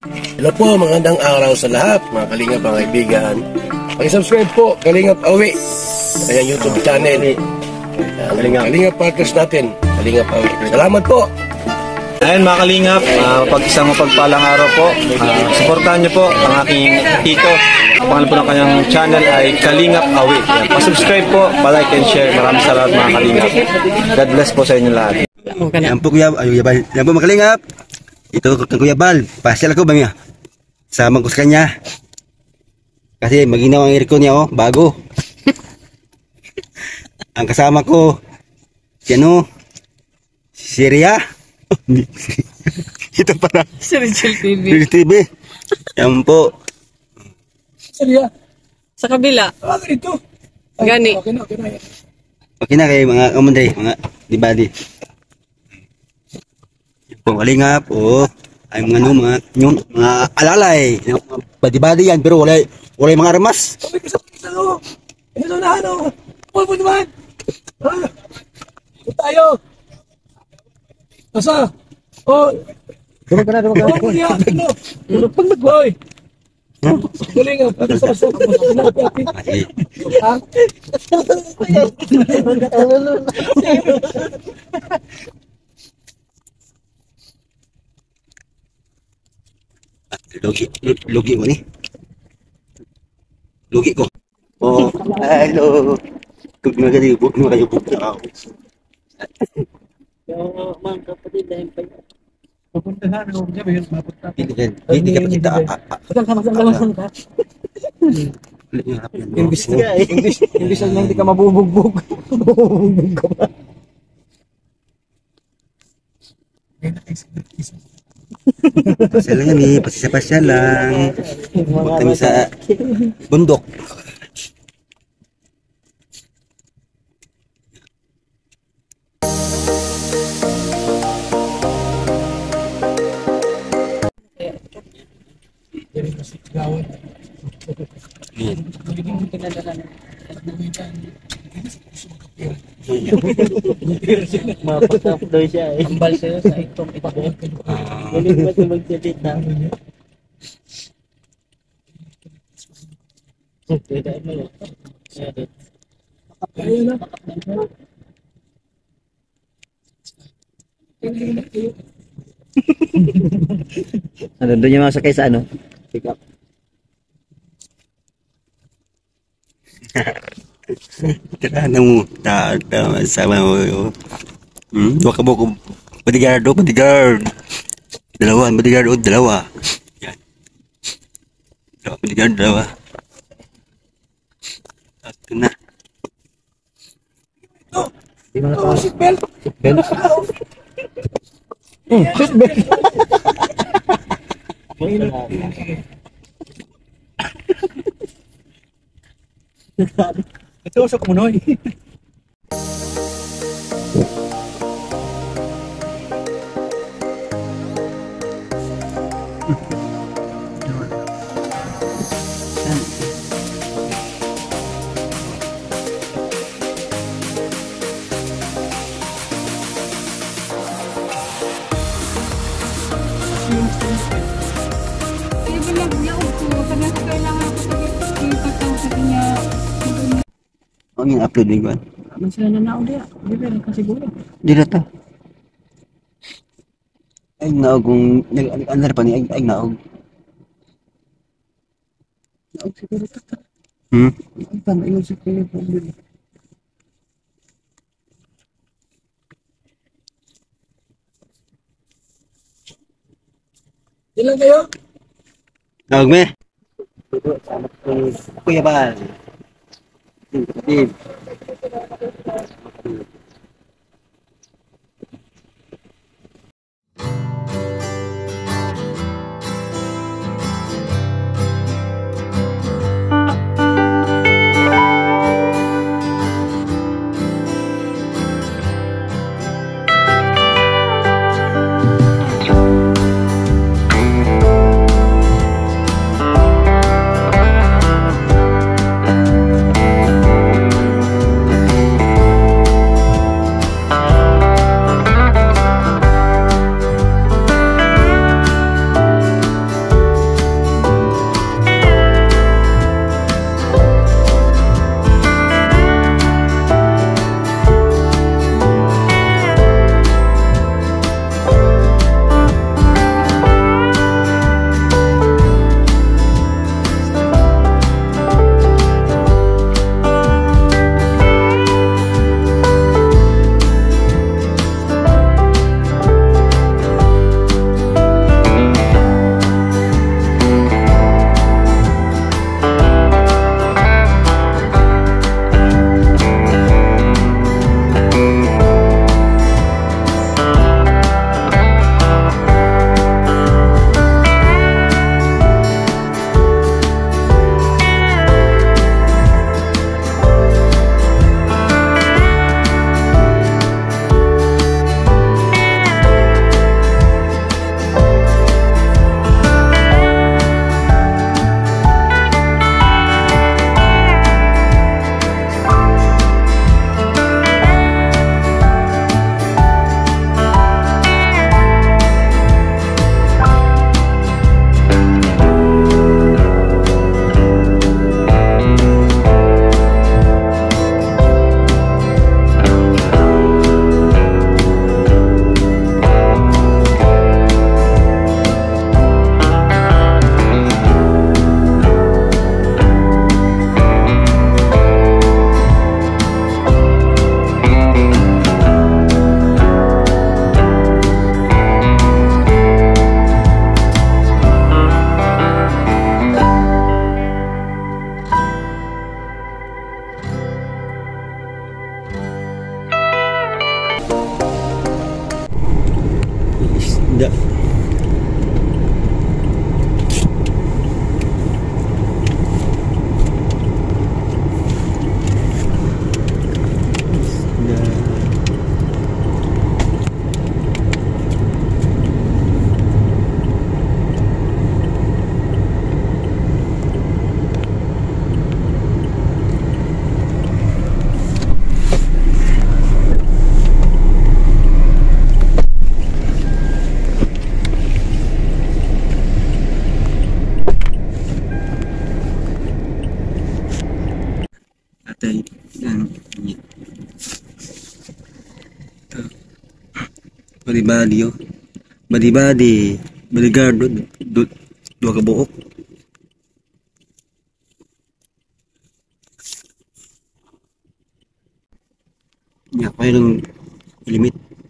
Hello po, magandang araw sa lahat, mga Kalingap, mga kaibigan. Pag-subscribe po, Kalingap Awi, sa kanyang YouTube channel. Kalingap Partners natin, Kalingap Awi. Salamat po! Ayun mga Kalingap, isang mapagpalang araw po. Supportahan niyo po ang aking tito. Ang pangalan po ng kanyang channel ay Kalingap Awi. Pa-subscribe po, pa-like and share. Maraming salamat mga Kalingap. God bless po sa inyo lahat. Yan po Kuya Bal. Yan po mga Kalingap. Ito kang Kuya Bal. Pasyal ako ba niya? Sama ko sa kanya. Kasi maginaw ang aircon niya oh, bago. Ang kasama ko, si ano? Syria. Ito pala. Sa Rachel TV. Rachel TV. Yan po. Syria. Sa kabila. Ito. Gani. Okay na kayo mga kamundre, mga dibadi. Yan po Kalingap. Oh. Ay mga mga alalay. Badi-badi yan pero wala yung mga armas. Ito na ano. Pulpo naman. Tayo. Asa? Oh. Dumag ka na. Pag nag-boy. Kalingap. Lugi mo ni. Lugi ko. Oh, hello. Huwag na kayo buk na ako. Mga kapatid, dahil pa yun. Pupuntahan ako dyan. Hindi ka pa kita. Masang ka. English na hindi ka mabubugbog. Mabubugbog ka pa. Pasya lang kami, pasya lang. Huwag kami sa bundok. Mapagtap daw siya eh. Ambal sa'yo sa itong ito. Galing ba ito magsalita? Pwede mo yun. Ano doon yung masakay sa ano? Pick up. Tirana mo. Sama mo. Dua ka mo kung bodyguard. Dalawa. Yan. Bodyguard, dalawa. Ito na. Di mo na ito. Seatbelt. Seatbelt. Ito sa kumunoy. Ang yung upload ni Juan. Aman sila na naon dia. Di ba rin kasiguro. Di na to. Ay naog kung nag-anar pa ni ay naog. Naog siguro ito. Ang Panayon siguro yung problem. Ilan kayo? Naog me. Kuya Bal. Steve. badi-badi oh. Badi-badi. Bodyguard dua ka buok. Ya, pa yung limit.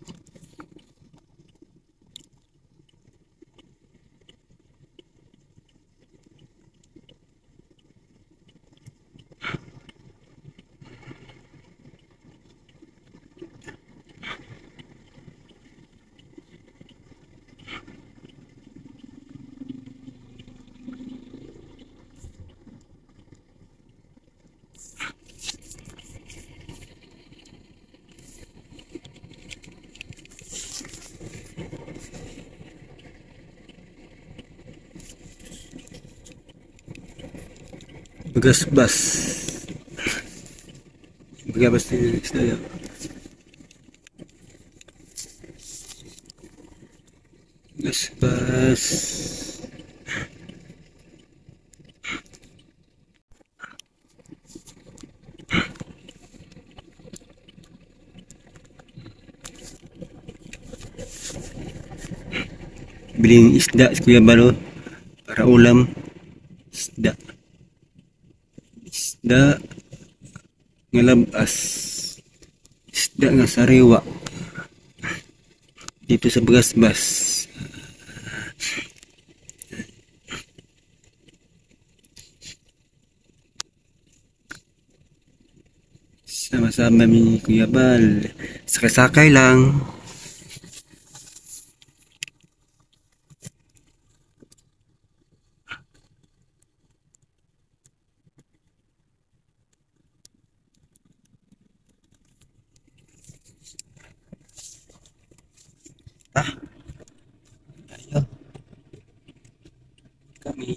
Bagas-bas. Bagas di istilahnya. Bagas-bas. Biling isda Kuya Balo para ulam. Isda nga labas, isda nga sariwa dito sa Bagas-bas. Sama-sama ni Kuya Bal, sakay-sakay lang. Ayo kami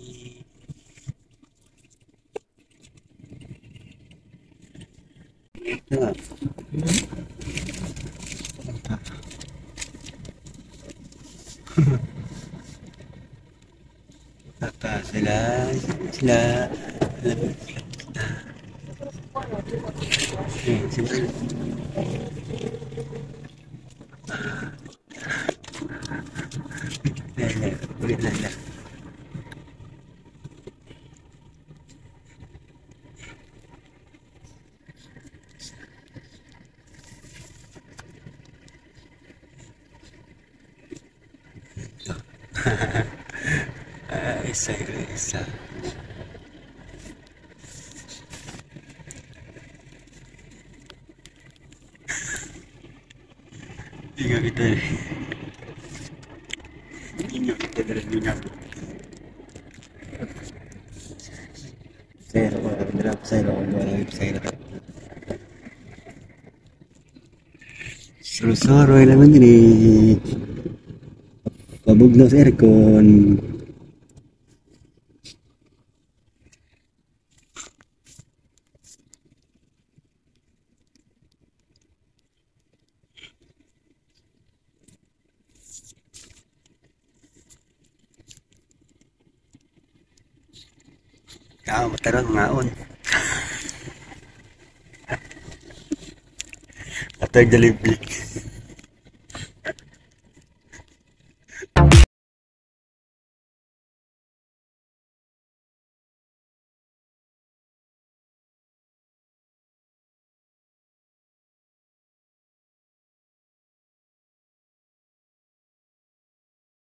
nah. Apa sila ulit lang. Isa. Ingat kita. Ingat kita dari dunia. Saya Soro naman din eh. Pabugnos aircon. Mataron ngaon. Atay Jollibee.